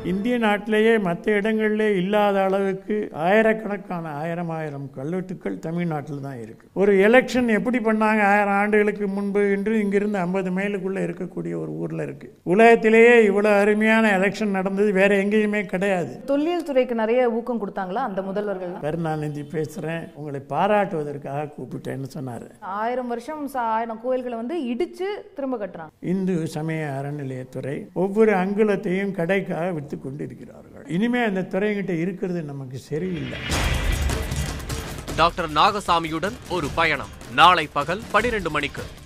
இந்திய நாட்டிலேயே மற்ற இடங்களிலே இல்லாத அளவுக்கு ஆயிரக்கணக்கான ஆயிரம் கல்வெட்டுக்கள் தமிழ்நாட்டில் தான் இருக்கு. ஒரு எலெக்ஷன் எப்படி பண்ணாங்க 1000 ஆண்டுகளுக்கு முன்பு என்று இங்கிருந்து 50 மைலுக்குள்ள இருக்கக்கூடிய ஒரு ஊர்ல இருக்கு. உலகத்திலேயே இவ்வளவு அருமையான எலெக்ஷன் நடந்தது வேற எங்கேயுமே கிடையாது. தொல்லியல் துறைக்கு நிறைய ஊக்கம் கொடுத்தாங்களா அந்த முதல்வர்கள்? கருணாநிதி பேசுறேன், உங்களை பாராட்டுவதற்காக கூப்பிட்டேன்னு சொன்னாரு. 1000 வருஷம் 1000 கோயில்களை இடிச்சு திரும்ப கட்டுறாங்க. இந்து சமய அறநிலையத்துறை ஒவ்வொரு அங்குலத்தையும் கடைக்காக விட்டு கொண்டிருக்கிறார்கள். இனிமே அந்த துறைகிட்ட இருக்கிறது நமக்கு சரியில்லை. டாக்டர் நாகசாமியுடன் ஒரு பயணம் நாளை பகல் 12 மணிக்கு.